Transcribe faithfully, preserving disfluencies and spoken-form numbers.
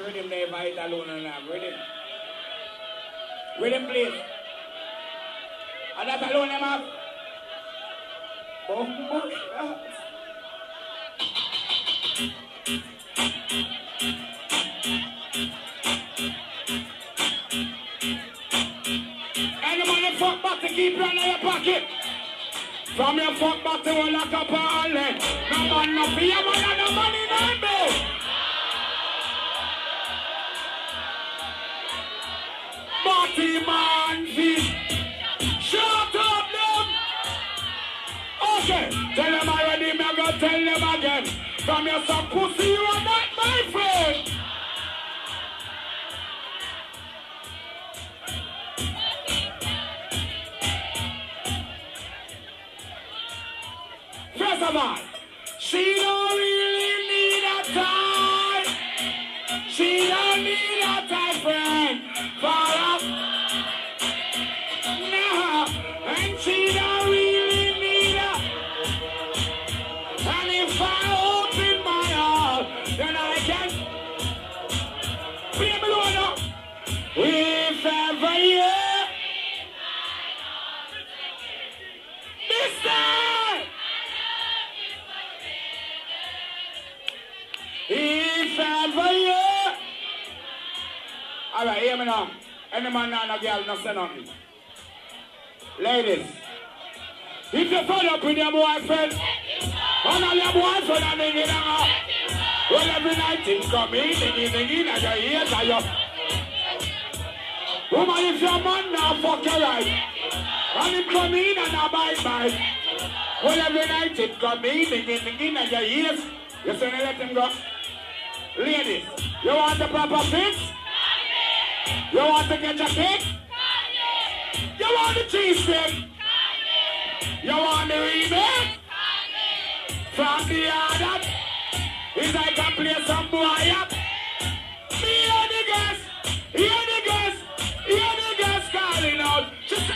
with him there, fight alone and have with him. With him, please. And that alone, him have. Bumbo shots. Anybody fuck back to keep you in your pocket? From your fuck back to one like a parley. No man, no fear, man, and no money, no bill. Party man, feet. Shut up, them. Okay, tell them already, me go tell them again. From your some pussy, you are not my friend. First of all, she don't really need a tie. She don't need a tie, friend. For up. Nah, and she don't really need a. And if I open my heart, then I can. Play me low now. If ever you. Mister! If ever you. Alright, hear me now. Any man and a girl not say nothing. Ladies, if you fall up with your boyfriend, and all your boyfriend are nigga now, well every night things come in, nigga, nigga, and your ears are your. Woman, if your man now fuck you right, and him come in and a bye-bye, well every night it come in, nigga, nigga, and your ears, you say let him go. Ladies, you want the proper fix? You want to get your kick? You want the cheese stick? You want the remake? From the other, is I can play some boy up. Me hear the guys, hear the guys, hear the guys calling out. Just